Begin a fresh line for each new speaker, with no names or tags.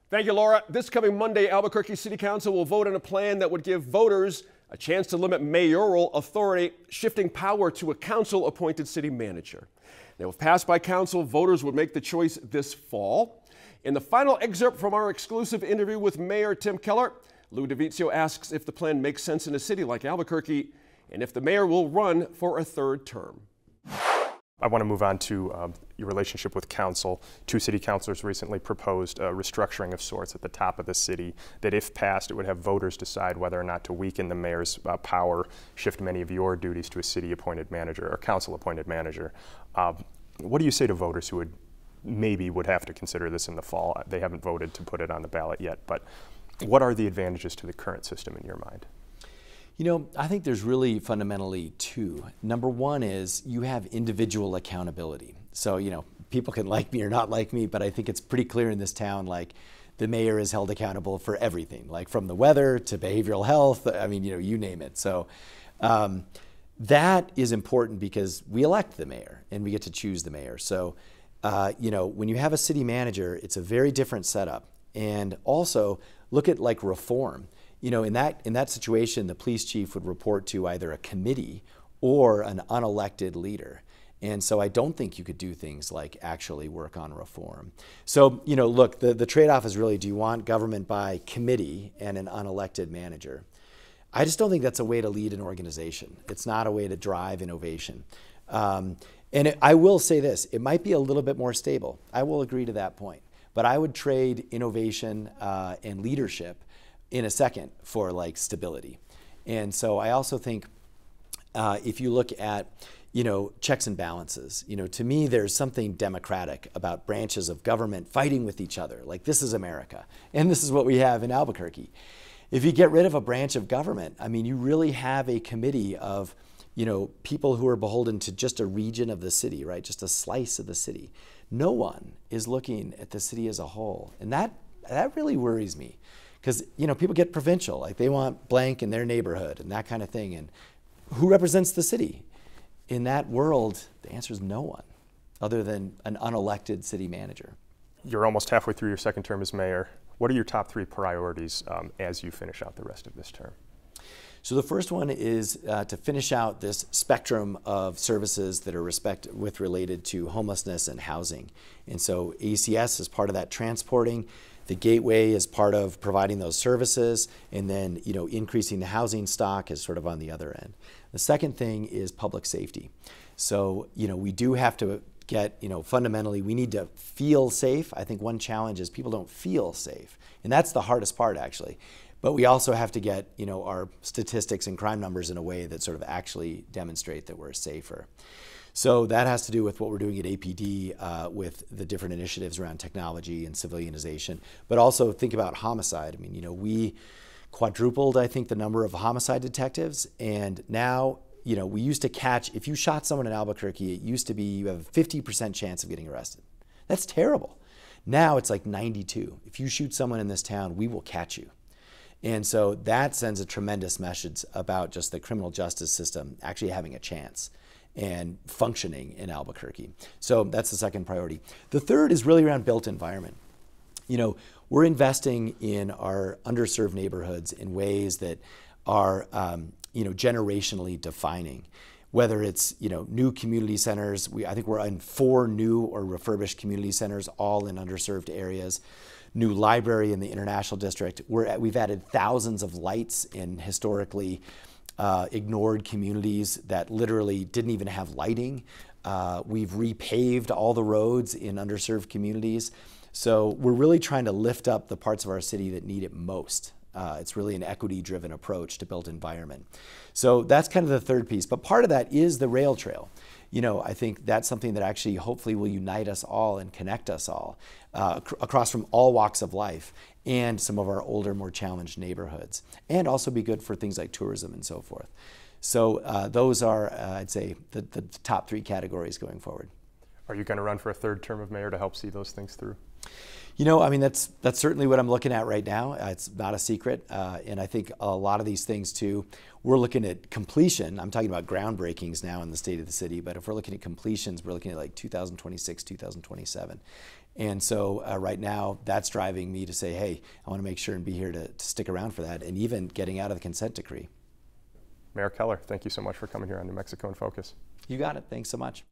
Thank you, Laura. This coming Monday, Albuquerque City Council will vote on a plan that would give voters a chance to limit mayoral authority, shifting power to a council-appointed city manager. Now, if passed by council, voters would make the choice this fall. In the final excerpt from our exclusive interview with Mayor Tim Keller, Lou DeVizio asks if the plan makes sense in a city like Albuquerque and if the mayor will run for a third term.
I want to move on to your relationship with council. Two city councilors recently proposed a restructuring of sorts at the top of the city that, if passed, it would have voters decide whether or not to weaken the mayor's power, shift many of your duties to a city-appointed manager or council-appointed manager. What do you say to voters who would have to consider this in the fall? They haven't voted to put it on the ballot yet, but what are the advantages to the current system in your mind?
You know, I think there's really fundamentally two. Number one is you have individual accountability. So, you know, people can like me or not like me, but I think it's pretty clear in this town, like, the mayor is held accountable for everything, like from the weather to behavioral health. I mean, you know, you name it. So that is important because we elect the mayor and we get to choose the mayor. So, you know, when you have a city manager, it's a very different setup. And also look at like reform. You know, in that situation, the police chief would report to either a committee or an unelected leader. And so I don't think you could do things like actually work on reform. So, you know, look, the trade-off is really, do you want government by committee and an unelected manager? I just don't think that's a way to lead an organization. It's not a way to drive innovation. I will say this, it might be a little bit more stable. I will agree to that point. But I would trade innovation and leadership in a second for like stability. And so I also think if you look at, you know, checks and balances, you know, to me there's something democratic about branches of government fighting with each other. Like, this is America, and this is what we have in Albuquerque. If you get rid of a branch of government, I mean, you really have a committee of, you know, people who are beholden to just a region of the city, right? Just a slice of the city. No one is looking at the city as a whole, and that really worries me. Because, you know, people get provincial, like they want blank in their neighborhood and that kind of thing. And who represents the city? In that world, the answer is no one other than an unelected city manager.
You're almost halfway through your second term as mayor. What are your top three priorities as you finish out the rest of this term?
So the first one is to finish out this spectrum of services that are related to homelessness and housing. And so ACS is part of that transporting. The Gateway is part of providing those services, and then, you know, increasing the housing stock is sort of on the other end. The second thing is public safety. So, you know, we do have to get, you know, fundamentally, we need to feel safe. I think one challenge is people don't feel safe, and that's the hardest part, actually. But we also have to get, you know, our statistics and crime numbers in a way that sort of actually demonstrate that we're safer. So that has to do with what we're doing at APD with the different initiatives around technology and civilianization, but also think about homicide. I mean, you know, we quadrupled, I think, the number of homicide detectives, and now, you know, we used to catch, if you shot someone in Albuquerque, it used to be you have a 50% chance of getting arrested. That's terrible. Now it's like 92. If you shoot someone in this town, we will catch you. And so that sends a tremendous message about just the criminal justice system actually having a chance and functioning in Albuquerque. So that's the second priority. The third is really around built environment. You know, we're investing in our underserved neighborhoods in ways that are, you know, generationally defining. Whether it's, you know, new community centers, I think we're in 4 new or refurbished community centers, all in underserved areas. New library in the International District. We've added thousands of lights in historically ignored communities that literally didn't even have lighting. We've repaved all the roads in underserved communities. So we're really trying to lift up the parts of our city that need it most. It's really an equity-driven approach to built environment. So that's kind of the third piece. But part of that is the rail trail. You know, I think that's something that actually hopefully will unite us all and connect us all across from all walks of life and some of our older, more challenged neighborhoods, and also be good for things like tourism and so forth. So those are, I'd say, the top 3 categories going forward.
Are you going to run for a third term of mayor to help see those things through?
You know, I mean, that's certainly what I'm looking at right now. It's not a secret. And I think a lot of these things too, we're looking at completion. I'm talking about groundbreakings now in the state of the city, but if we're looking at completions, we're looking at like 2026, 2027. And so right now, that's driving me to say, hey, I want to make sure and be here to stick around for that, and even getting out of the consent decree.
Mayor Keller, thank you so much for coming here on New Mexico in Focus.
You got it. Thanks so much.